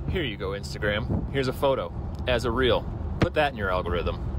Here you go, Instagram. Here's a photo as a reel. Put that in your algorithm.